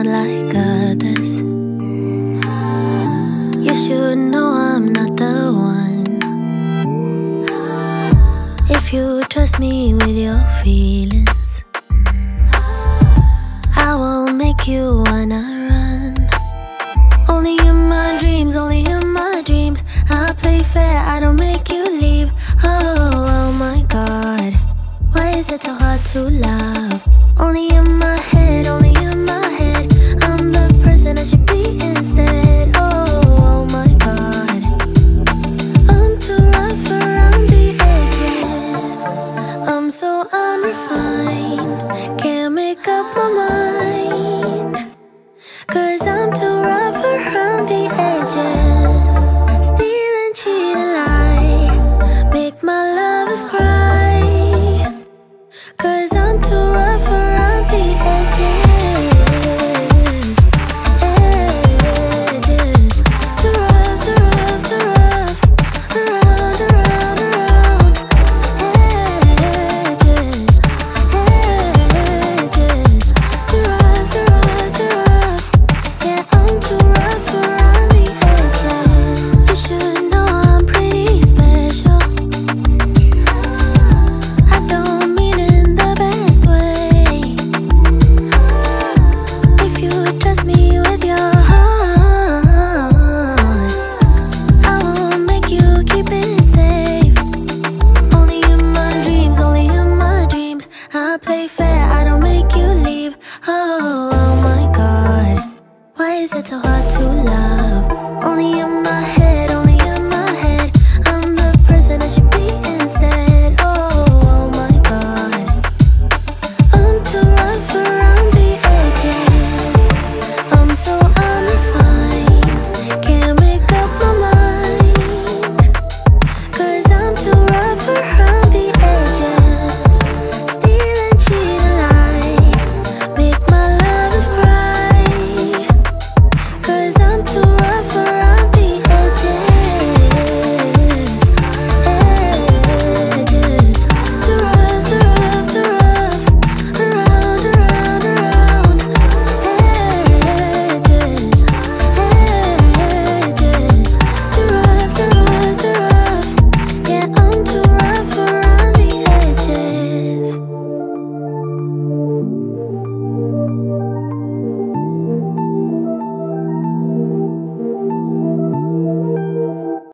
like others. You should know I'm not the one. If you trust me with your feelings, I won't make you wanna run. Only in my dreams, only in my dreams. I play fair, I don't make you leave. Oh my God, why is it so hard to love? Only in my head, only in my head. I'm the person I should be instead. Oh my God, I'm too rough around the edges. I'm so unrefined, can't make up my mind. 'Cause I'm too rough around the edges. Steal and cheat and lie, make my lovers cry. 'Cause I'm too rough around the edges. Edges, too rough, too rough, too rough. Around, around, around. Edges, edges, too rough, too rough, too rough. Yeah, I'm too rough around the edges. You should know I'm pretty special. I don't mean in the best way. If you trust me with your heart, I won't make you keep it safe. Only in my dreams, only in my dreams. I play fair, I don't make you leave. Oh my God, why is it so hard to love?